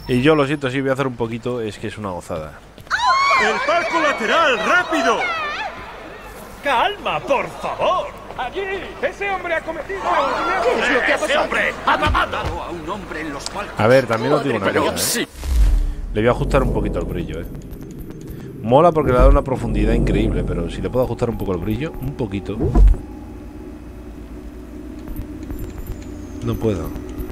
Y yo lo siento, sí voy a hacer un poquito, es que es una gozada. ¡El palco lateral, rápido! ¡Calma, por favor! ¡Allí! ¡Ese hombre ha cometido! ¿Qué es lo que ha pasado? ¡Ese hombre ha matado a un hombre en los palcos! A ver, también os digo una cosa, Sí. Le voy a ajustar un poquito el brillo, Mola porque le da una profundidad increíble, pero si le puedo ajustar un poco el brillo, un poquito. No puedo.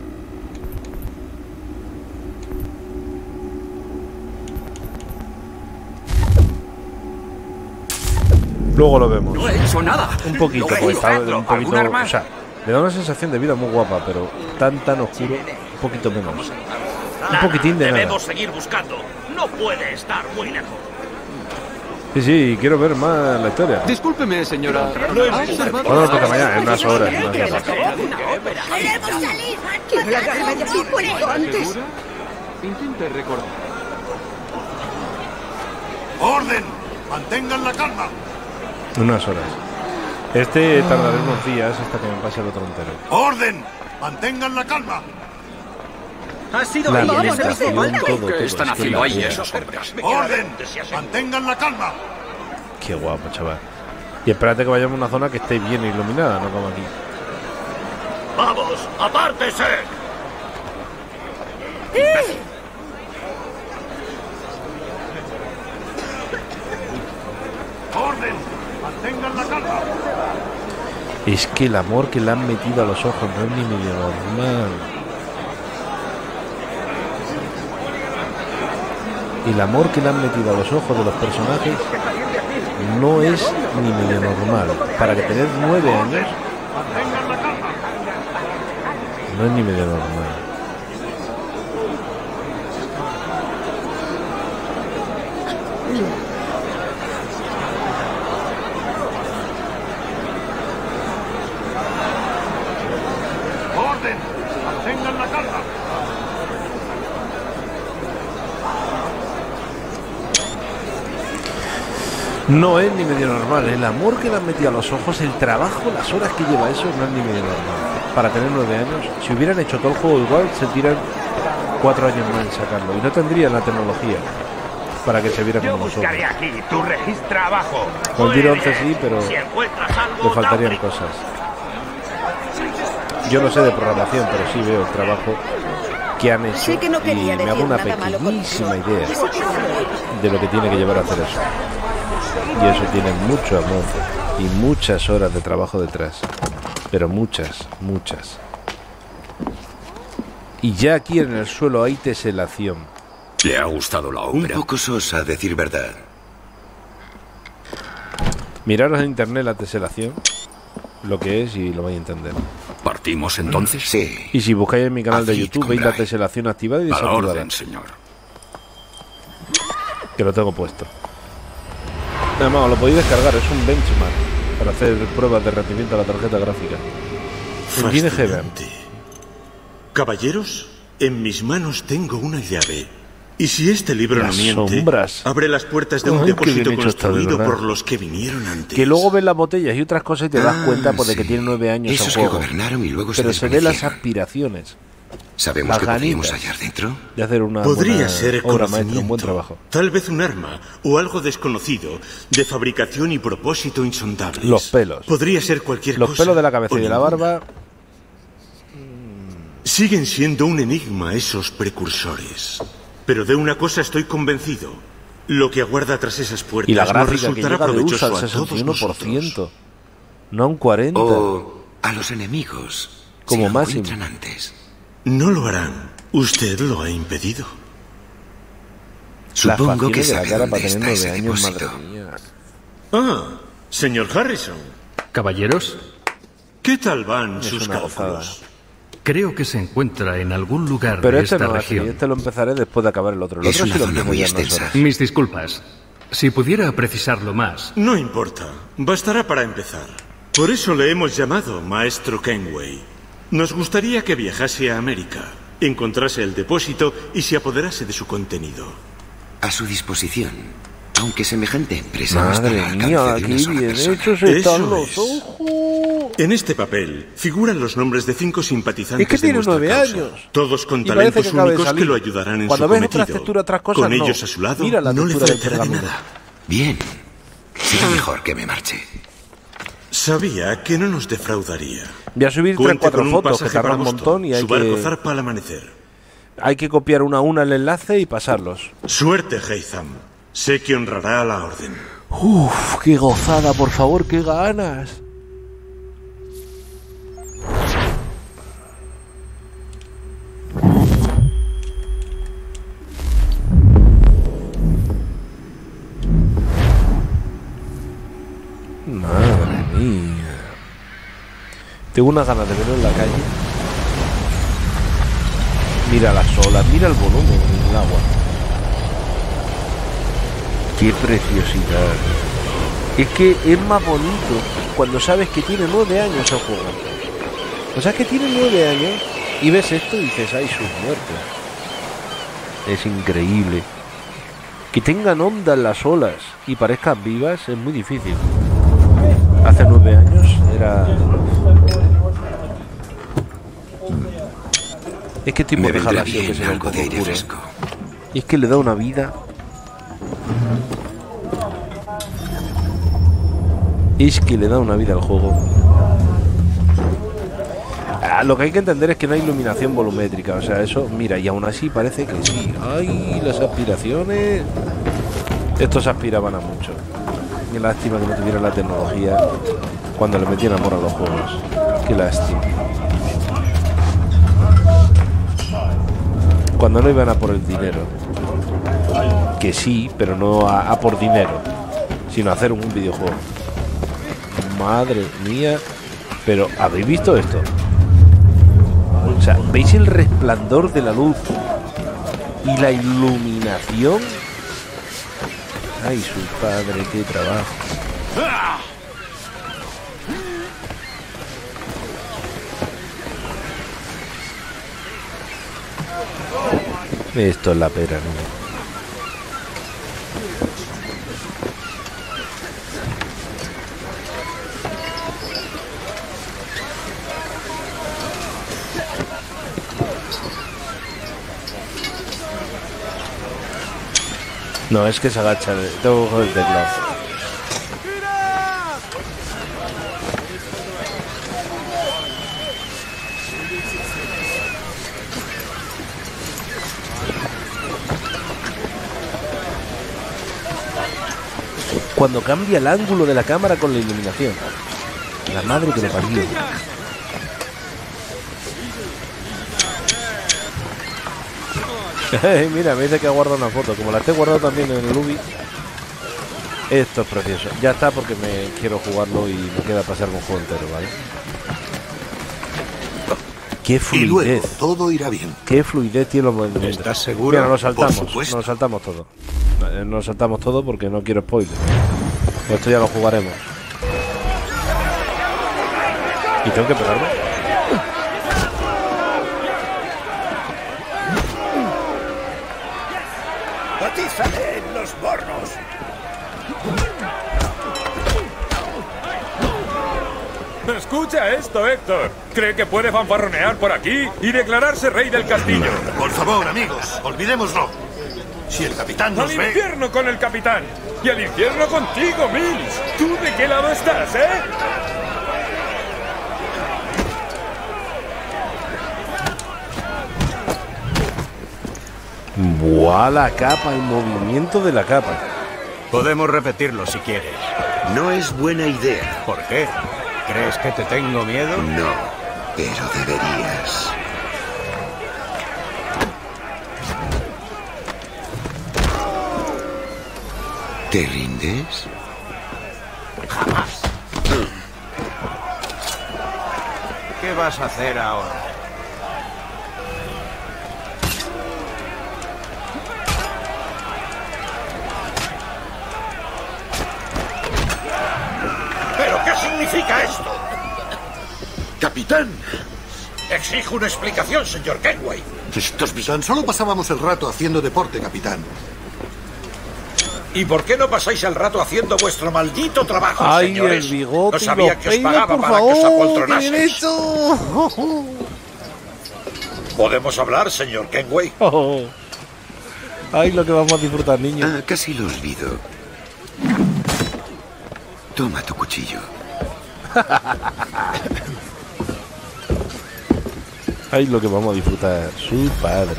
Luego lo vemos. No he hecho nada. Un poquito, No he porque está hecho un poquito, ¿Algún arma? o sea, le da una sensación de vida muy guapa, pero tan oscuro, un poquito menos. Un poquitín de nada. Debemos seguir buscando. No puede estar muy lejos. Sí, quiero ver más la historia. Discúlpeme, señora. ¿Ha observado? Bueno, toca mañana, en unas horas. ¡Queremos salir! ¡Quiero largarme de aquí cuanto antes! ¿Segura? Intente recordar. ¡Orden! ¡Mantengan la calma! Unas horas. Este tardaré unos días hasta que me pase el otro entero. ¡Orden! ¡Mantengan la calma! Ha sido La ahí en ambientación, este palco. todo, ¿Qué todo, están es que haciendo la ahí puta. esos hombres? ¡Orden! ¡Mantengan la calma! Qué guapo, chaval. Y espérate que vayamos a una zona que esté bien iluminada, no como aquí. ¡Vamos! ¡Apártese! ¡Orden! ¡Mantengan la calma! Es que el amor que le han metido a los ojos no es ni medio normal. El amor que le han metido a los ojos de los personajes no es ni medio normal. Para que tener 9 años no es ni medio normal. ¡Orden! ¡Mantengan la calma! No es ni medio normal. El amor que le han metido a los ojos, el trabajo, las horas que lleva eso, no es ni medio normal. Para tener 9 años, si hubieran hecho todo el juego igual, se tiran 4 años más en sacarlo. Y no tendrían la tecnología para que se viera Yo como nosotros. buscaré aquí. Tú registra abajo. Con Muy Dir bien. 11 sí, pero Si encuentras algo, le faltarían dame. cosas. Yo no sé de programación, pero sí veo el trabajo que han hecho Sé que no y quería me hago decir una nada malo pequeñísima contigo. idea de lo que tiene que llevar a hacer eso. Y eso tiene mucho amor y muchas horas de trabajo detrás. Pero muchas, muchas. Y ya aquí en el suelo hay teselación. ¿Le ha gustado la Un ópera? poco sosa, a decir verdad. Miraros en internet la teselación, lo que es, y lo vais a entender. ¿Partimos entonces? Sí. Y si buscáis en mi canal de Acid YouTube, con veis la Bray. teselación activada y A la desactivada. orden, señor. Que lo tengo puesto. Además, lo podéis descargar, es un benchmark para hacer pruebas de rendimiento a la tarjeta gráfica. En GeneGB. Fascinante. Caballeros, en mis manos tengo una llave. Y si este libro Las no miente, sombras. abre las puertas de un Ay, qué depósito bien hecho está, de construido verdad. por los que vinieron antes. Que luego ves las botellas y otras cosas y te das cuenta pues, de que sí. tiene 9 años el Esos que juego. gobernaron y luego Pero se se ve las desvanecieron. aspiraciones ¿Sabemos las qué podríamos ganitas. hallar dentro? de hacer una Podría buena ser obra maestra, un buen conocimiento, trabajo. tal vez un arma o algo desconocido de fabricación y propósito insondables. Los pelos. Podría ser cualquier Los cosa. pelos de la cabeza o y de la ninguna. barba, Siguen siendo un enigma esos precursores. Pero de una cosa estoy convencido. Lo que aguarda tras esas puertas y la nos gráfica que resultará llega de uso provechoso al a todos 61%, nosotros. no a un 40%. O a los enemigos. Como si lo máximo. encuentran antes. No lo harán. Usted lo ha impedido. Las Supongo que facciones de la sabe cara dónde para tener está 9 ese años, depósito. madre mía. Ah, señor Harrison. Caballeros, ¿Qué tal van Es sus una gozada. cálculos? creo que se encuentra en algún lugar Pero de este esta no así, región. este lo empezaré después de acabar el otro. El Es otro una sí lo zona empiezo muy ya en unas extensa. horas. Mis disculpas. Si pudiera precisarlo más. No importa. Bastará para empezar. Por eso le hemos llamado Maestro Kenway. Nos gustaría que viajase a América, encontrase el depósito y se apoderase de su contenido. A su disposición. Aunque semejante empresa no está Madre al alcance mía, de una qué sola bien persona. hechos Eso están los es. ojos. En este papel figuran los nombres de 5 simpatizantes Es que tiene de nuestra 9 causa. años. Todos con Y parece talentos que acaba de únicos que salir. lo ayudarán en Cuando su ves cometido. otras texturas, otras cosas, con no. ellos a su lado, Mira la no le textura del faltará de pergamino. nada. Bien. Será mejor que me marche. Sabía que no nos defraudaría. Voy a subir 3 Cuente 4 con un fotos que pasaje tardan para un Boston. montón y Su barco zarpa al amanecer. hay que copiar una a una el enlace y pasarlos. Suerte, Haytham. Sé que honrará a la orden. Uf, qué gozada, por favor, qué ganas. Madre mía. Tengo unas ganas de verlo en la calle. Mira las olas, mira el volumen del agua. Qué preciosidad. Es que es más bonito cuando sabes que tiene 9 años el juego. O sea, que tiene 9 años y ves esto y dices, ay, sus muertos. Es increíble. Que tengan ondas las olas y parezcan vivas es muy difícil. Hace 9 años era... Es que tipo Me de vendrá jalación que bien se ve un algo poco de aire oscuro. fresco. Y es que le da una vida. Es que le da una vida al juego. Lo que hay que entender es que no hay iluminación volumétrica. O sea, eso, mira, y aún así parece que sí. ¡Ay, las aspiraciones! Estos aspiraban a mucho. Qué lástima que no tuvieran la tecnología cuando le metían amor a los juegos. Qué lástima. Cuando no iban a por el dinero. Que sí, pero no a por dinero, sino a hacer un videojuego. Madre mía. Pero, ¿habéis visto esto? O sea, ¿veis el resplandor de la luz y la iluminación? Ay, su padre, qué trabajo. Esto es la pera, ¿no? No, es que se agacha. Tengo que coger el teclado. Cuando cambia el ángulo de la cámara con la iluminación. La madre que lo parió. Mira, me dice que ha guardado una foto. Como la esté guardado también en el Ubi. Esto es precioso. Ya está porque me quiero jugarlo y me queda pasarme un juego entero, ¿vale? Qué fluidez. Y luego todo irá bien. Qué fluidez tiene los movimientos. ¿Estás seguro? Mira, nos saltamos. Por supuesto. Nos saltamos todo. Nos saltamos todo porque no quiero spoiler. Esto ya lo jugaremos. ¿Y tengo que pegarme? ¡Atízale en los bornos! Escucha esto, Héctor. ¿Cree que puede fanfarronear por aquí y declararse rey del castillo? Por favor, amigos, olvidémoslo. Si el capitán ¡Al nos ve... infierno con el capitán! ¡Y al infierno contigo, Mills! ¿Tú de qué lado estás, eh? Buah, la capa, el movimiento de la capa. Podemos repetirlo si quieres. No es buena idea. ¿Por qué? ¿Crees que te tengo miedo? No, pero deberías. ¿Te rindes? Jamás. ¿Qué vas a hacer ahora? ¿Pero qué significa esto? ¡Capitán! Exijo una explicación, señor Kenway. Tan solo pasábamos el rato haciendo deporte, capitán. ¿Y por qué no pasáis el rato haciendo vuestro maldito trabajo, Ay, señores? el bigote, No sabía los que os peines, pagaba por para que os favor, apoltronaseis. ¿qué he hecho? ¿Podemos hablar, señor Kenway? Ay, lo que vamos a disfrutar, niño. Ah, casi lo olvido. Toma tu cuchillo. Ay, lo que vamos a disfrutar. Su padre.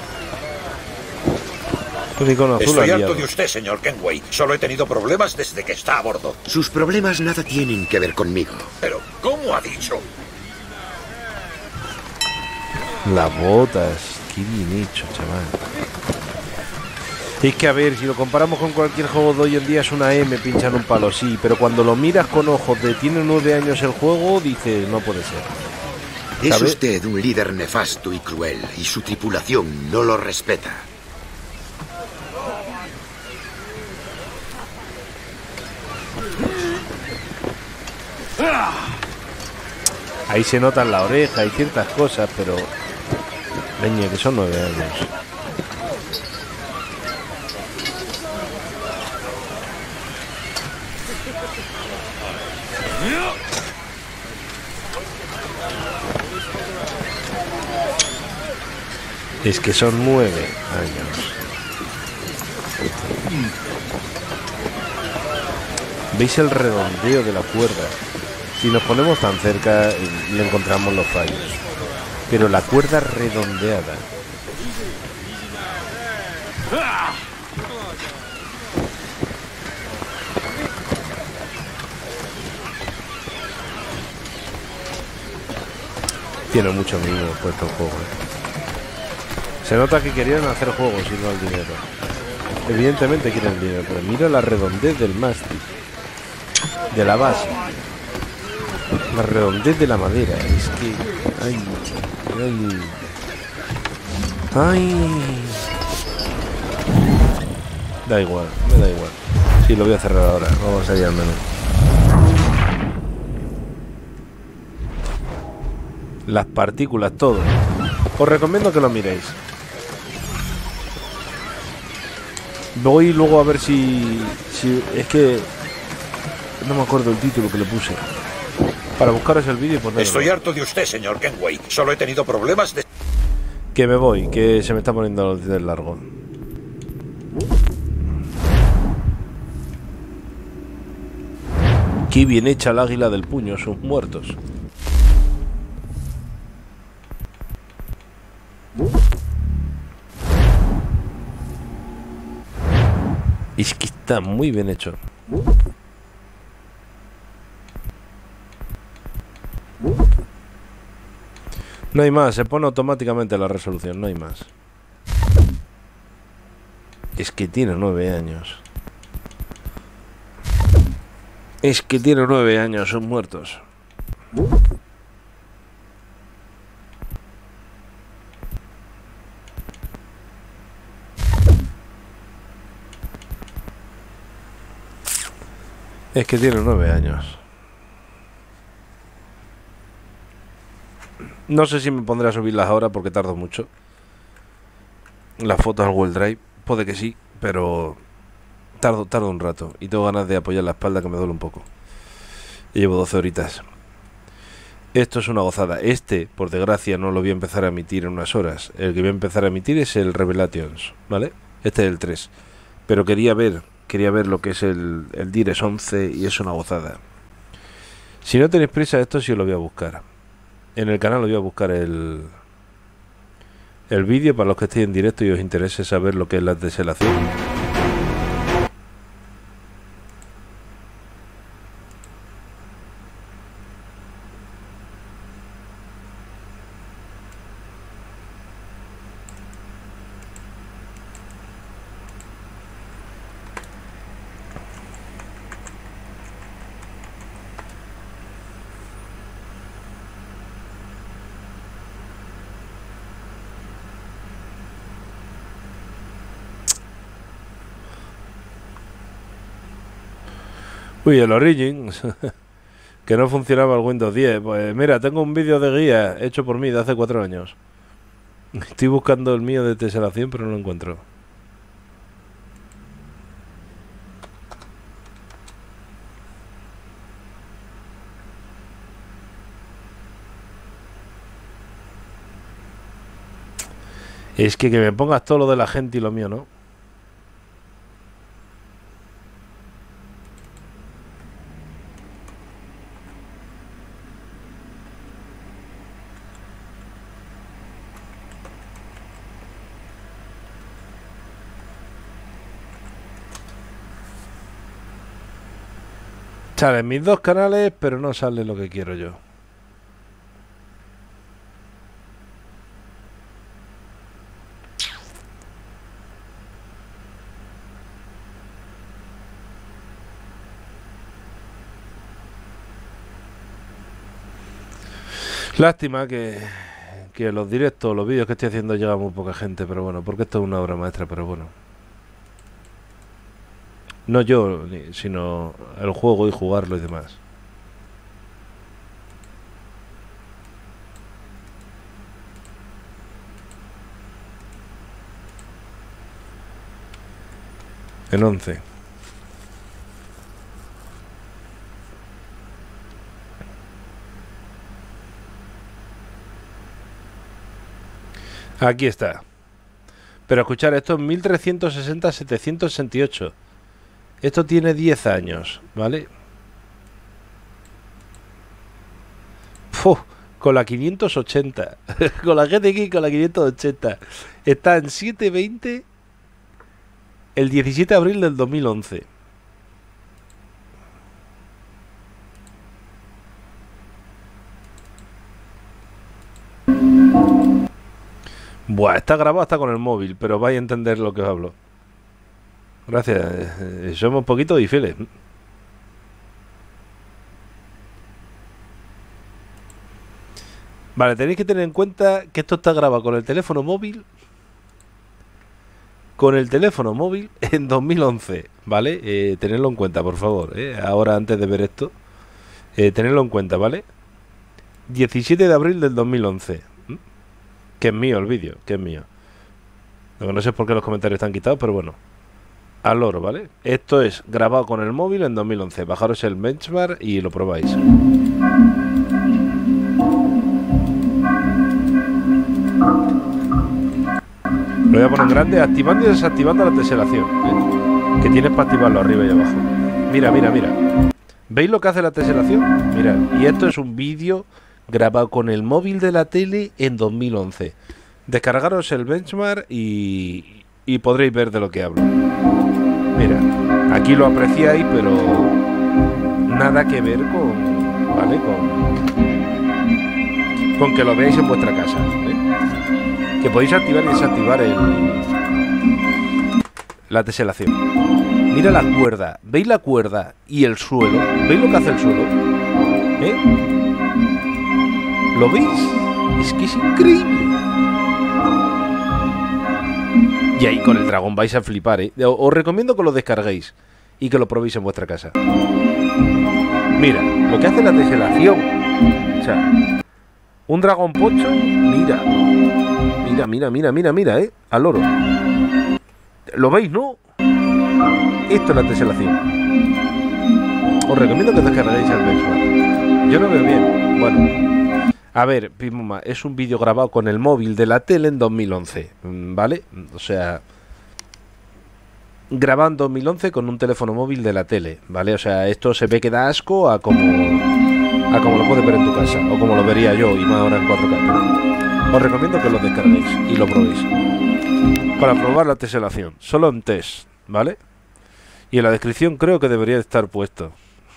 Un icono azul Estoy aliado. harto de usted, señor Kenway. Solo he tenido problemas desde que está a bordo. Sus problemas nada tienen que ver conmigo. Pero, ¿cómo ha dicho? Las botas. Qué bien hecho, chaval. Es que a ver, si lo comparamos con cualquier juego de hoy en día es una M pinchar un palo, sí, pero cuando lo miras con ojos de tiene 9 años el juego, dices, no puede ser. Es ¿Sabe? usted un líder nefasto y cruel, y su tripulación no lo respeta. Ahí se notan la oreja y ciertas cosas, pero... Leña, que son 9 años. Es que son 9 años. ¿Veis el redondeo de la cuerda? Si nos ponemos tan cerca, le encontramos los fallos. Pero la cuerda redondeada. Tiene mucho mimo puesto el juego. Se nota que querían hacer juegos y no el dinero. Evidentemente quieren el dinero, pero mira la redondez del mástil. De la base. La redondez de la madera. Es que... Ay... Ay... Ay... Da igual, me da igual. Sí, lo voy a cerrar ahora. Vamos a ir al menú. Las partículas, todo. Os recomiendo que lo miréis. Voy luego a ver si es que no me acuerdo el título que le puse. Para buscaros el vídeo y ponerlo. Estoy harto de usted, señor Kenway. Solo he tenido problemas de... Que me voy, que se me está poniendo el largo. Qué bien hecha el águila del puño, sus muertos. Es que está muy bien hecho. No hay más, se pone automáticamente la resolución, no hay más. Es que tiene 9 años. Es que tiene 9 años, son muertos. Es que tiene 9 años. No sé si me pondré a subirlas ahora porque tardo mucho. Las fotos al Google Drive, puede que sí, pero tardo un rato. Y tengo ganas de apoyar la espalda, que me duele un poco. Y llevo 12 horitas. Esto es una gozada. Este, por desgracia, no lo voy a empezar a emitir en unas horas. El que voy a empezar a emitir es el Revelations, ¿vale? Este es el 3. Pero quería ver lo que es el Dires 11 y es una gozada. Si no tenéis prisa, esto sí os lo voy a buscar. En el canal lo voy a buscar el vídeo para los que estéis en directo y os interese saber lo que es la teselación. Uy, el Origins, que no funcionaba el Windows 10. Pues mira, tengo un vídeo de guía hecho por mí de hace 4 años. Estoy buscando el mío de teselación, pero no lo encuentro. Es que me pongas todo lo de la gente y lo mío, ¿no? Salen mis dos canales, pero no sale lo que quiero yo. Lástima que los directos, los vídeos que estoy haciendo llega muy poca gente, pero bueno, porque esto es una obra maestra, pero bueno. No yo, sino el juego y jugarlo y demás. En 11. Aquí está. Pero escuchar, esto es 1360-768. Esto tiene 10 años, ¿vale? ¡Puf! Con la 580. Con la GTX con la 580. Está en 720 el 17 de abril del 2011. Buah, está grabado hasta con el móvil, pero vais a entender lo que os hablo. Gracias, somos un poquito difíciles. Vale, tenéis que tener en cuenta que esto está grabado con el teléfono móvil. Con el teléfono móvil en 2011, ¿vale? Tenedlo en cuenta, por favor, ahora antes de ver esto. Tenedlo en cuenta, ¿vale? 17 de abril del 2011. Que es mío el vídeo, que es mío. No sé por qué los comentarios están quitados, pero bueno. Al loro, ¿vale? Esto es grabado con el móvil en 2011. Bajaros el benchmark y lo probáis. Lo voy a poner en grande, activando y desactivando la teselación, ¿eh? Que tienes para activarlo arriba y abajo. Mira, mira, mira. ¿Veis lo que hace la teselación? Mirad, y esto es un vídeo grabado con el móvil de la tele en 2011. Descargaros el benchmark y podréis ver de lo que hablo. Mira, aquí lo apreciáis, pero nada que ver con, ¿vale? Con que lo veáis en vuestra casa, ¿eh? Que podéis activar y desactivar la teselación. Mira la cuerda, ¿veis la cuerda y el suelo? ¿Veis lo que hace el suelo? ¿Eh? ¿Lo veis? Es que es increíble. Y ahí con el dragón vais a flipar, ¿eh? Os recomiendo que lo descarguéis y que lo probéis en vuestra casa. Mira, lo que hace la teselación. O sea, un dragón pocho, mira. Mira, al loro. ¿Lo veis, no? Esto es la teselación. Os recomiendo que descarguéis el benchmark. Yo lo veo bien. Bueno, a ver, Pimoma, es un vídeo grabado con el móvil de la tele en 2011, ¿vale? O sea, grabado en 2011 con un teléfono móvil de la tele, ¿vale? O sea, esto se ve que da asco a como lo puedes ver en tu casa, o como lo vería yo, y más ahora en 4K. Os recomiendo que lo descarguéis y lo probéis para probar la teselación, solo en test, ¿vale? Y en la descripción creo que debería estar puesto.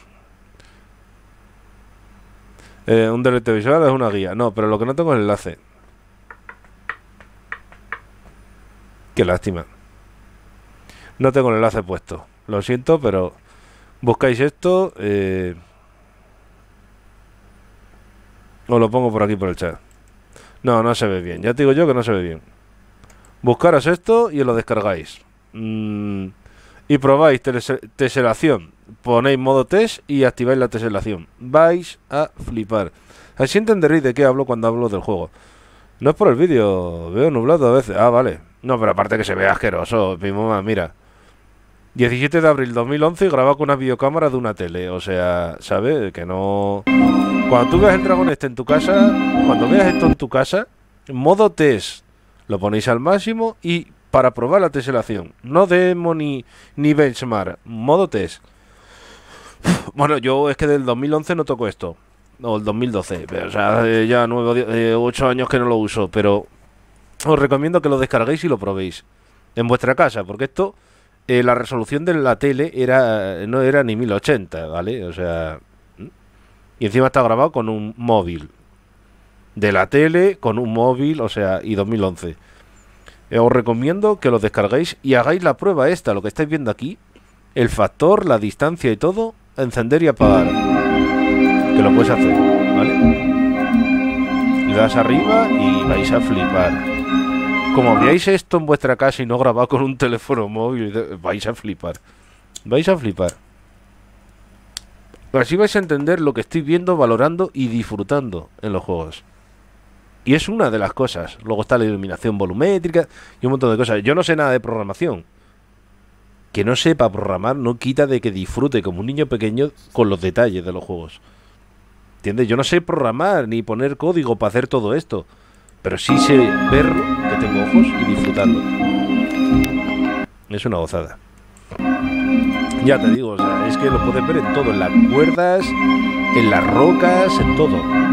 Un delete visual es una guía. No, pero lo que no tengo es el enlace. Qué lástima. No tengo el enlace puesto. Lo siento, pero buscáis esto. Os lo pongo por aquí por el chat. No se ve bien. Ya te digo yo que no se ve bien. Buscaros esto y os lo descargáis. Y probáis teselación. Ponéis modo test y activáis la teselación. Vais a flipar. Así entenderéis de qué hablo cuando hablo del juego. No es por el vídeo, veo nublado a veces. Ah, vale. No, pero aparte que se ve asqueroso. Mi mamá, mira. 17 de abril 2011 y grabado con una videocámara de una tele. O sea, ¿sabes? Que no... Cuando tú veas el dragón este en tu casa, cuando veas esto en tu casa, modo test, Lo ponéis al máximo y para probar la teselación. No demo ni benchmark, modo test. Bueno, yo es que del 2011 no toco esto. O el 2012. O sea, ya 8 años que no lo uso. Pero os recomiendo que lo descarguéis y lo probéis en vuestra casa. Porque esto, la resolución de la tele no era ni 1080, ¿vale? O sea... Y encima está grabado con un móvil. De la tele, con un móvil, o sea, y 2011. Os recomiendo que lo descarguéis y hagáis la prueba esta, lo que estáis viendo aquí. El factor, la distancia y todo, encender y apagar. Que lo puedes hacer, ¿vale? Le das arriba y vais a flipar. Como veáis esto en vuestra casa y no grabado con un teléfono móvil, vais a flipar. Vais a flipar. Así vais a entender lo que estoy viendo, valorando y disfrutando en los juegos. Y es una de las cosas. Luego está la iluminación volumétrica y un montón de cosas. Yo no sé nada de programación. Que no sepa programar no quita de que disfrute como un niño pequeño con los detalles de los juegos. ¿Entiendes? Yo no sé programar ni poner código para hacer todo esto. Pero sí sé verlo, que tengo ojos, y disfrutarlo. Es una gozada. Ya te digo, o sea, es que lo puedes ver en todo, en las cuerdas, en las rocas, en todo.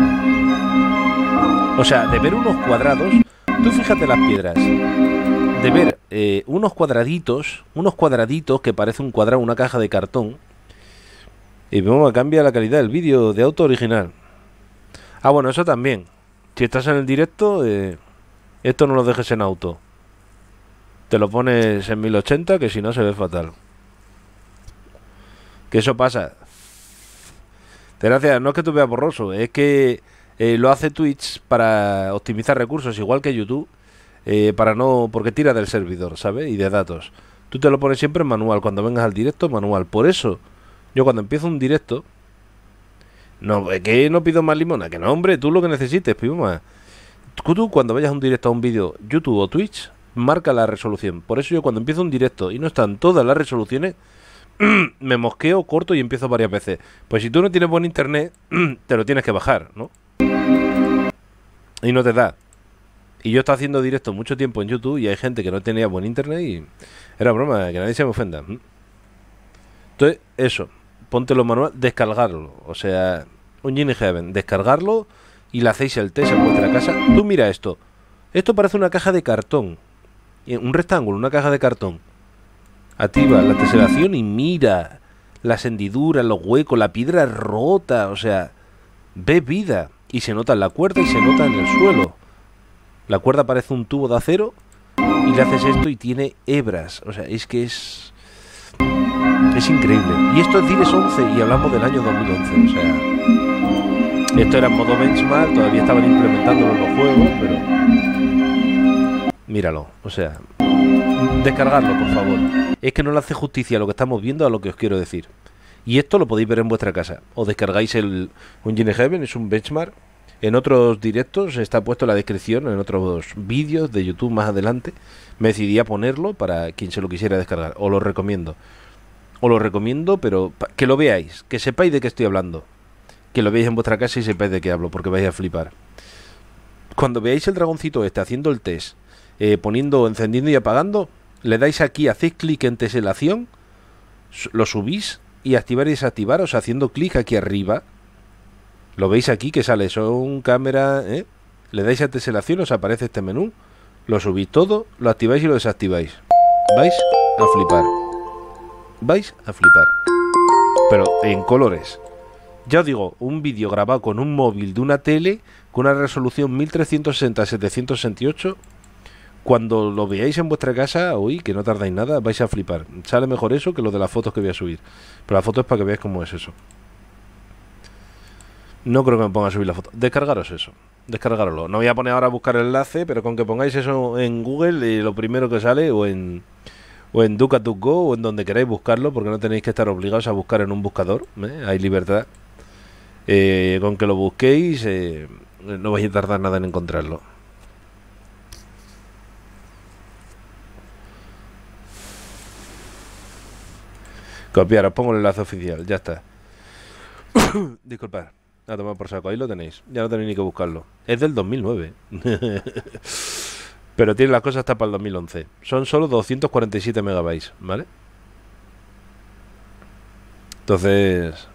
O sea, de ver unos cuadrados, tú fíjate las piedras, de ver unos cuadraditos que parece un cuadrado, una caja de cartón, y vemos que cambia la calidad del vídeo de auto original. Ah, bueno, eso también. Si estás en el directo, esto no lo dejes en auto. Te lo pones en 1080, que si no se ve fatal. Que eso pasa. Gracias, no es que tú veas borroso, es que lo hace Twitch para optimizar recursos, igual que YouTube, porque tira del servidor, ¿sabes? Y de datos. Tú te lo pones siempre en manual, cuando vengas al directo, manual. Por eso, yo cuando empiezo un directo, no, es que no pido más limona, que no, hombre, tú lo que necesites, pido más. Tú cuando vayas a un directo a un vídeo, YouTube o Twitch, marca la resolución. Por eso yo cuando empiezo un directo y no están todas las resoluciones, me mosqueo, corto y empiezo varias veces. Pues si tú no tienes buen internet, te lo tienes que bajar, ¿no? Y no te da. Y yo estaba haciendo directo mucho tiempo en YouTube y hay gente que no tenía buen internet y era broma, que nadie se me ofenda. Entonces, eso, póntelo manual, descargarlo. O sea, un Genie Heaven, descargarlo y le hacéis el test en vuestra casa. Tú mira esto. Esto parece una caja de cartón. Un rectángulo, una caja de cartón. Activa la teselación y mira las hendiduras, los huecos, la piedra rota, o sea, ve vida. Y se nota en la cuerda y se nota en el suelo. La cuerda parece un tubo de acero y le haces esto y tiene hebras. O sea, es que es increíble. Y esto es Diles 11 y hablamos del año 2011, o sea, esto era en modo benchmark, todavía estaban implementándolo en los juegos, pero míralo, o sea, descargarlo, por favor. Es que no le hace justicia a lo que estamos viendo a lo que os quiero decir. Y esto lo podéis ver en vuestra casa. Os descargáis un Genie Heaven, es un benchmark. En otros directos está puesto en la descripción, en otros vídeos de YouTube más adelante. Me decidí a ponerlo para quien se lo quisiera descargar. Os lo recomiendo. Os lo recomiendo, pero que lo veáis, que sepáis de qué estoy hablando. Que lo veáis en vuestra casa y sepáis de qué hablo, porque vais a flipar. Cuando veáis el dragoncito este haciendo el test, encendiendo y apagando, le dais aquí, hacéis clic en teselación, lo subís y activar y desactivar, o sea, haciendo clic aquí arriba. Lo veis aquí que sale son cámara, le dais a teselación, os aparece este menú, lo subís todo, lo activáis y lo desactiváis. Vais a flipar. Vais a flipar. Pero en colores. Ya os digo, un vídeo grabado con un móvil de una tele con una resolución 1360-768. Cuando lo veáis en vuestra casa, uy, que no tardáis nada, vais a flipar. Sale mejor eso que lo de las fotos que voy a subir. Pero la foto es para que veáis cómo es eso. No creo que me ponga a subir la foto. Descargaros eso. Descargarlo. No voy a poner ahora a buscar el enlace, pero con que pongáis eso en Google, lo primero que sale, o en DuckDuckGo, o en donde queráis buscarlo, porque no tenéis que estar obligados a buscar en un buscador. Hay libertad. Con que lo busquéis, no vais a tardar nada en encontrarlo. Copiar, os pongo el enlace oficial, ya está. Disculpad, a tomar por saco, ahí lo tenéis. Ya no tenéis ni que buscarlo. Es del 2009. Pero tiene las cosas hasta para el 2011. Son solo 247 megabytes, ¿vale? Entonces,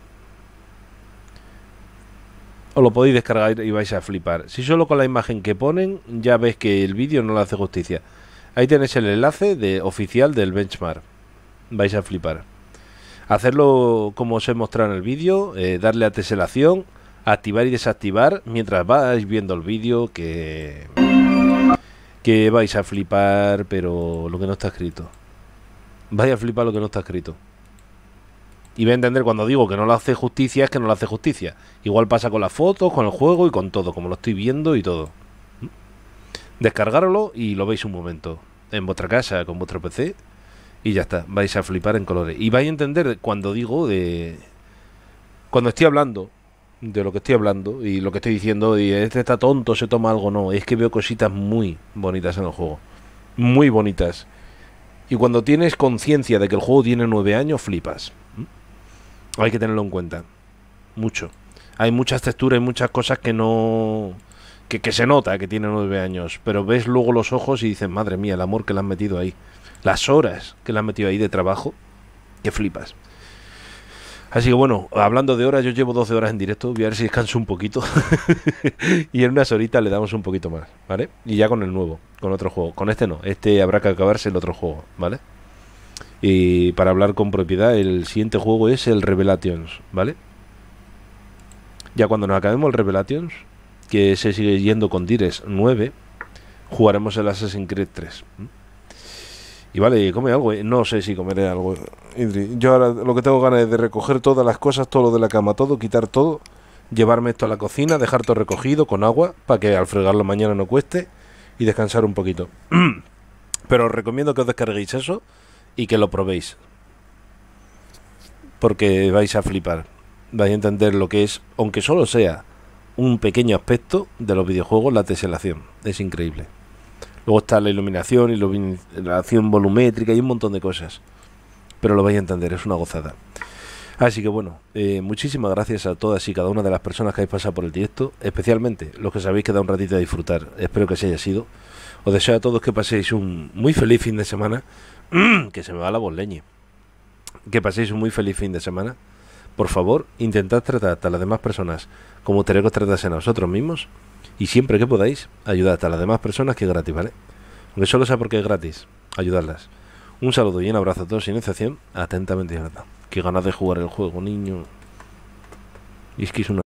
os lo podéis descargar y vais a flipar. Si solo con la imagen que ponen, ya ves que el vídeo no le hace justicia. Ahí tenéis el enlace oficial del benchmark. Vais a flipar. Hacerlo como os he mostrado en el vídeo, darle a teselación, activar y desactivar mientras vais viendo el vídeo, que vais a flipar, pero lo que no está escrito. Vais a flipar lo que no está escrito. Y voy a entender cuando digo que no le hace justicia, es que no le hace justicia. Igual pasa con las fotos, con el juego y con todo, como lo estoy viendo y todo. Descargarlo y lo veis un momento en vuestra casa, con vuestro PC, y ya está, vais a flipar en colores. Y vais a entender cuando digo cuando estoy hablando de lo que estoy hablando y lo que estoy diciendo, y este está tonto, se toma algo, no. Es que veo cositas muy bonitas en el juego. Muy bonitas. Y cuando tienes conciencia de que el juego tiene 9 años, flipas. Hay que tenerlo en cuenta. Mucho. Hay muchas texturas y muchas cosas que no... Que se nota que tiene 9 años. Pero ves luego los ojos y dices, madre mía, el amor que le han metido ahí. Las horas que le han metido ahí de trabajo. Que flipas. Así que bueno, hablando de horas, yo llevo 12 horas en directo. Voy a ver si descanso un poquito. Y en unas horitas le damos un poquito más, ¿vale? Y ya con el nuevo, con otro juego. Con este no, este habrá que acabarse el otro juego, ¿vale? Y para hablar con propiedad, el siguiente juego es el Revelations, ¿vale? Ya cuando nos acabemos el Revelations, que se sigue yendo con Dires 9, jugaremos el Assassin's Creed 3. Y vale, come algo. No sé si comeré algo, Idri. Yo ahora lo que tengo ganas es de recoger todas las cosas, todo lo de la cama, todo, quitar todo, llevarme esto a la cocina, dejar todo recogido con agua, para que al fregarlo mañana no cueste, y descansar un poquito. Pero os recomiendo que os descarguéis eso y que lo probéis, porque vais a flipar. Vais a entender lo que es, aunque solo sea un pequeño aspecto de los videojuegos, la teselación. Es increíble. Luego está la iluminación, iluminación volumétrica y un montón de cosas. Pero lo vais a entender, es una gozada. Así que bueno, muchísimas gracias a todas y cada una de las personas que habéis pasado por el directo, especialmente los que sabéis que da un ratito a disfrutar. Espero que se haya sido. Os deseo a todos que paséis un muy feliz fin de semana. Que se me va la voz, leñe. Que paséis un muy feliz fin de semana. Por favor, intentad tratar a las demás personas como tenéis que os tratasen a vosotros mismos. Y siempre que podáis, ayudad a las demás personas, que es gratis, ¿vale? Aunque solo sea porque es gratis, ayudarlas. Un saludo y un abrazo a todos sin excepción. Atentamente, Jonathan. Qué ganas de jugar el juego, niño. Y es que es una...